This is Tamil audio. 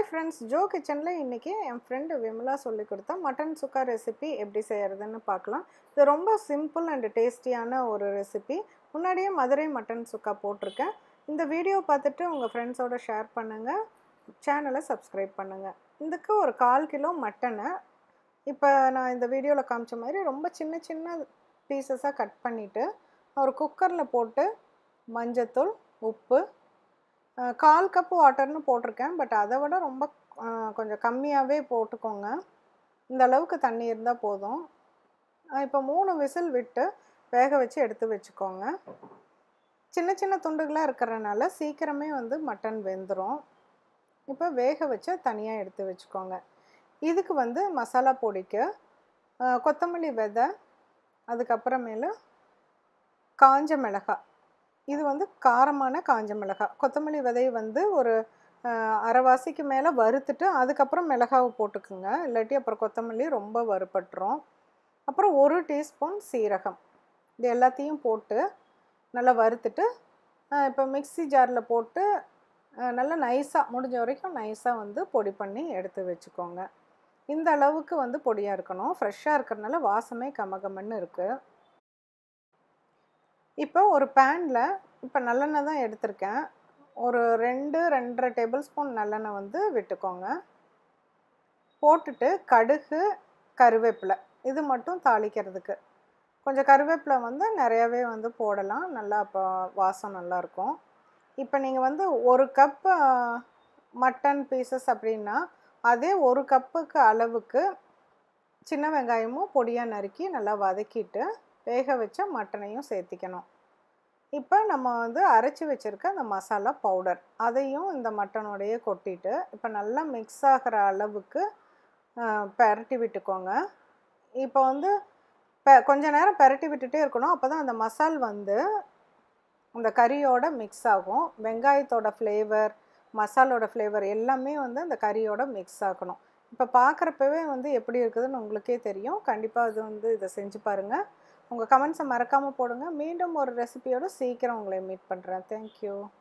friends, Joe Kitchenல இன்னைக்கு என் friend Vimala சொல்லி கொடுத்த மட்டன் சுக்கா ரெசிபி எப்படி செய்யறதுன்னு பார்க்கலாம். இது ரொம்ப சிம்பிள் அண்ட் டேஸ்டியான ஒரு ரெசிபி. முன்னாடியே மதுரை மட்டன் சுக்கா போட்டிருக்கேன். இந்த வீடியோ பார்த்துட்டு உங்க ஃப்ரெண்ட்ஸோட ஷேர் பண்ணுங்க. சேனலை சப்ஸ்கிரைப் பண்ணுங்க. இதுக்கு ஒரு 1/4 கிலோ மட்டனை இப்போ நான் இந்த வீடியோவில் காமிச்ச மாதிரி ரொம்ப சின்ன சின்ன பீசஸாக கட் பண்ணிவிட்டு ஒரு குக்கரில் போட்டு மஞ்சத்தூள், உப்பு, 1/4 கப் வாட்டர்னு போட்டிருக்கேன். பட் அதை விட ரொம்ப கொஞ்சம் கம்மியாகவே போட்டுக்கோங்க. இந்த அளவுக்கு தண்ணி இருந்தால் போதும். இப்போ 3 விசில் விட்டு வேக வச்சு எடுத்து வச்சுக்கோங்க. சின்ன சின்ன துண்டுகளாக இருக்கிறனால சீக்கிரமே மட்டன் வெந்துடும். இப்போ வேக வச்சு தனியாக எடுத்து வச்சுக்கோங்க. இதுக்கு மசாலா பொடிக்கு கொத்தமல்லி விதை, அதுக்கப்புறமேலு காஞ்ச மிளகாய். இது காரமான காஞ்ச மிளகாய். கொத்தமல்லி விதையை ஒரு அரைவாசிக்கு மேலே வறுத்துட்டு அதுக்கப்புறம் மிளகாவை போட்டுக்குங்க. இல்லாட்டி அப்புறம் கொத்தமல்லி ரொம்ப வறுபட்டுரும். அப்புறம் 1 டீஸ்பூன் சீரகம். இது எல்லாத்தையும் போட்டு நல்லா வறுத்துட்டு இப்போ மிக்ஸி ஜாரில் போட்டு நல்லா நைஸாக, முடிஞ்ச வரைக்கும் நைஸாக பொடி பண்ணி எடுத்து வச்சுக்கோங்க. இந்த அளவுக்கு பொடியாக இருக்கணும். ஃப்ரெஷ்ஷாக இருக்கிறதுனால வாசமே கமகமன்னு இருக்குது. இப்போ ஒரு பேனில் இப்போ நல்லெண்ணெய் தான் எடுத்திருக்கேன். ஒரு 2-2.5 டேபிள் ஸ்பூன் நல்லெண்ணெய் விட்டுக்கோங்க. போட்டுட்டு கடுகு, கருவேப்பிலை இது மட்டும் தாளிக்கிறதுக்கு. கொஞ்சம் கருவேப்பிலை நிறையாவே போடலாம். நல்லா இப்போ வாசம் நல்லாயிருக்கும். இப்போ நீங்கள் 1 கப் மட்டன் பீசஸ் அப்படின்னா அதே 1 கப்புக்கு அளவுக்கு சின்ன வெங்காயமும் பொடியாக நறுக்கி நல்லா வதக்கிட்டு வேக வச்ச மட்டனையும் சேர்த்திக்கணும். இப்போ நம்ம அரைச்சி வச்சுருக்க அந்த மசாலா பவுடர் அதையும் இந்த மட்டனோடையே கொட்டிட்டு இப்போ நல்லா மிக்ஸ் ஆகிற அளவுக்கு பெரட்டி விட்டுக்கோங்க. இப்போ கொஞ்ச நேரம் பெரட்டி விட்டுட்டே இருக்கணும். அப்போ தான் அந்த மசால் அந்த கறியோட மிக்ஸ் ஆகும். வெங்காயத்தோட ஃப்ளேவர், மசாலோட ஃப்ளேவர் எல்லாமே அந்த கறியோட மிக்ஸ் ஆகணும். இப்போ பார்க்குறப்பவே எப்படி இருக்குதுன்னு உங்களுக்கே தெரியும். கண்டிப்பாக அது இதை செஞ்சு பாருங்கள். உங்கள் கமெண்ட்ஸை மறக்காமல் போடுங்க. மீண்டும் ஒரு ரெசிபியோடு சீக்கிரம் உங்களை மீட் பண்ணுறேன். தேங்க்யூ.